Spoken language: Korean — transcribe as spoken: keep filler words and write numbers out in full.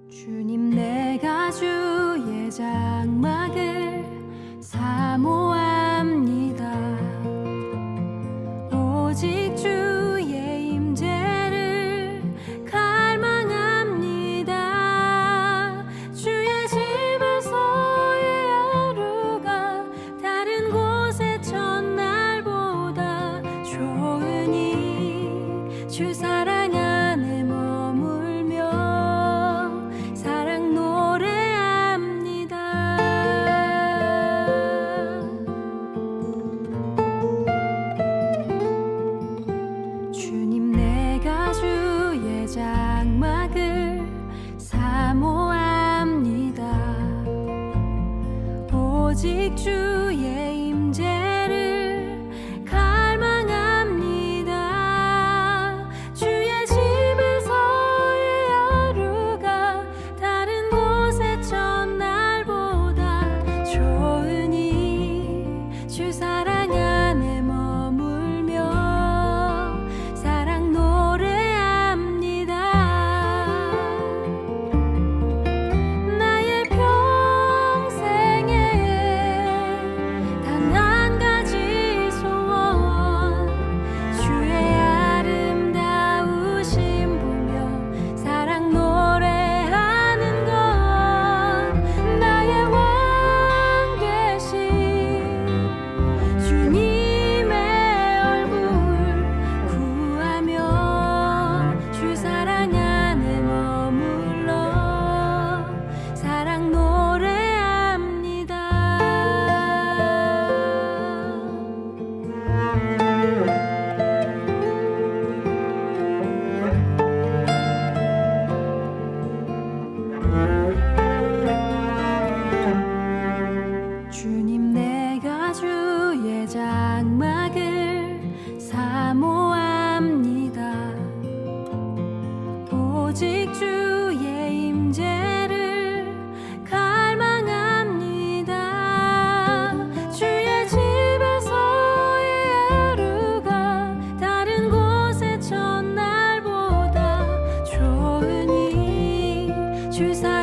주님, 내가 주의 장막을 사모합니다. 오직 주의 임재를 갈망합니다. 주의 집에서의 하루가 다른 곳의 첫날보다 좋으니 주 사랑 안에 머물며 사랑 노래합니다. 주님, 내가 주의 장막을 사모합니다. 오직 주의 임재를 갈망합니다. 주의 집에서의 하루가 다른 곳의 첫날보다 좋으니 주 사랑 안에 머물며 사랑 노래합니다. 나의 평생에 단 한 가지 소원, 주의 아름다우심 보며 사랑 노래하는 것. 나의 왕 되신 주님의 얼굴 구하며 주 사랑 안에 머물러 사랑 노래합니다. 주님, 내가 주의 장막을 사모합니다. 오직 주의 임재를 갈망합니다. 주의 집에서의 하루가 다른 곳의 첫날보다 좋으니 주 사랑